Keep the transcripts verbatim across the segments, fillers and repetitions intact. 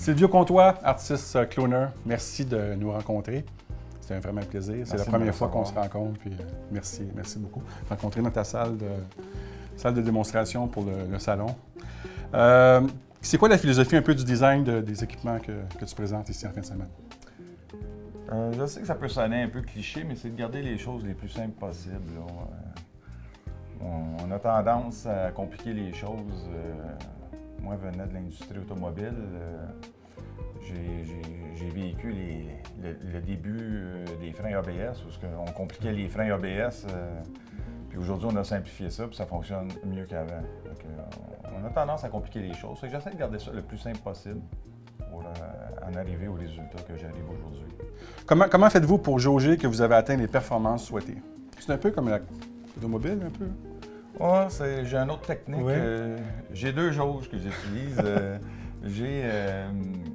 Sylvio Comtois, artiste cloner, merci de nous rencontrer. C'était vraiment un plaisir. C'est la première fois qu'on se rencontre. Puis, euh, merci, merci beaucoup. Rencontrer dans ta salle de, salle de démonstration pour le, le salon. Euh, c'est quoi la philosophie un peu du design de, des équipements que, que tu présentes ici en fin de semaine? Euh, je sais que ça peut sonner un peu cliché, mais c'est de garder les choses les plus simples possibles. Là. On, on a tendance à compliquer les choses. Euh, moi, venant de l'industrie automobile, euh, j'ai vécu les, le, le début euh, des freins A B S, où on compliquait les freins A B S. Euh, puis aujourd'hui, on a simplifié ça, puis ça fonctionne mieux qu'avant. Euh, on a tendance à compliquer les choses. J'essaie de garder ça le plus simple possible pour euh, en arriver au résultat que j'arrive aujourd'hui. Comment, comment faites-vous pour jauger que vous avez atteint les performances souhaitées? C'est un peu comme l'automobile, un peu? Oui, j'ai une autre technique. Ouais. Euh, j'ai deux jauges que j'utilise. euh, j'ai euh,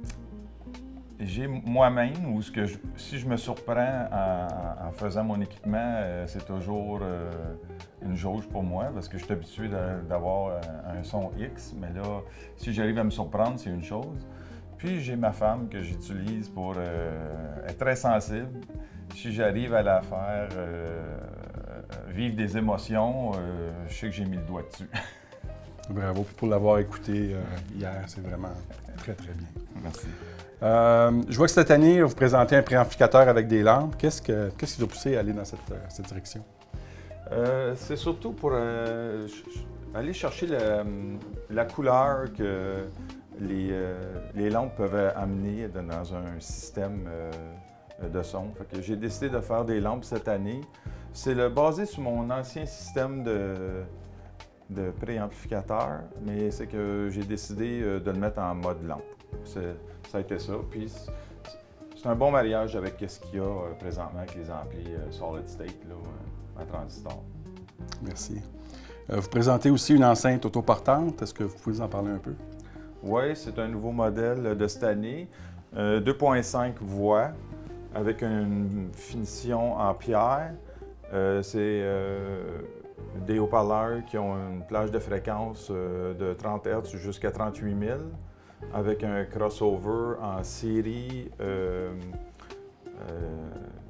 j'ai moi-même, ou ce que je, si je me surprends en, en faisant mon équipement, euh, c'est toujours euh, une jauge pour moi, parce que je suis habitué d'avoir un, un son X, mais là, si j'arrive à me surprendre, c'est une chose. Puis j'ai ma femme que j'utilise pour euh, être très sensible. Si j'arrive à la faire euh, vivre des émotions, euh, je sais que j'ai mis le doigt dessus. Bravo pour l'avoir écouté euh, hier, c'est vraiment très très bien. Merci. Euh, je vois que cette année, vous présentez un préamplificateur avec des lampes. Qu'est-ce que, qu'est-ce qui vous a poussé à aller dans cette, cette direction? Euh, c'est surtout pour euh, aller chercher la, la couleur que les, euh, les lampes peuvent amener dans un système euh, de son. Fait que j'ai décidé de faire des lampes cette année. C'est basé sur mon ancien système de, de préamplificateur, mais c'est que j'ai décidé de le mettre en mode lampe. Ça a été ça. Puis c'est un bon mariage avec ce qu'il y a présentement avec les amplis solid state là, à transistor. Merci. Euh, vous présentez aussi une enceinte autoportante. Est-ce que vous pouvez en parler un peu? Oui, c'est un nouveau modèle de cette année. Euh, deux virgule cinq voix avec une finition en pierre. Euh, c'est euh, des haut-parleurs qui ont une plage de fréquence euh, de trente hertz jusqu'à trente-huit mille avec un crossover en série euh, euh,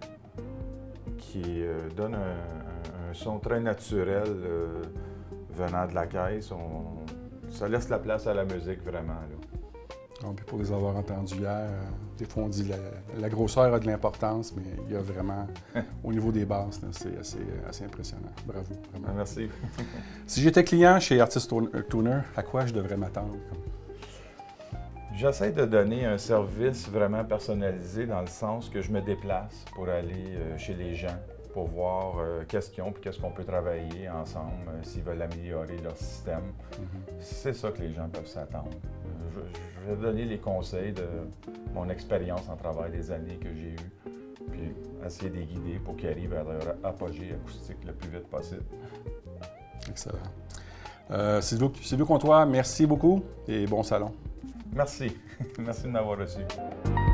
qui euh, donne un, un, un son très naturel euh, venant de la caisse. On, ça laisse la place à la musique vraiment. Là. Bon, puis pour les avoir entendus hier, euh, des fois on dit la, la grosseur a de l'importance, mais il y a vraiment, au niveau des basses, c'est assez, assez impressionnant. Bravo. Vraiment. Merci. Si j'étais client chez Artist Tuner, à quoi je devrais m'attendre? J'essaie de donner un service vraiment personnalisé dans le sens que je me déplace pour aller euh, chez les gens, pour voir euh, qu'est-ce qu'ils ont et qu'est-ce qu'on peut travailler ensemble euh, s'ils veulent améliorer leur système. Mm-hmm. C'est ça que les gens peuvent s'attendre. Je, je vais donner les conseils de mon expérience en travail des années que j'ai eues, puis essayer de les guider pour qu'ils arrivent à leur apogée acoustique le plus vite possible. Excellent. Euh, Sylvio, Sylvio Comtois, merci beaucoup et bon salon. Merci. Merci de m'avoir reçu.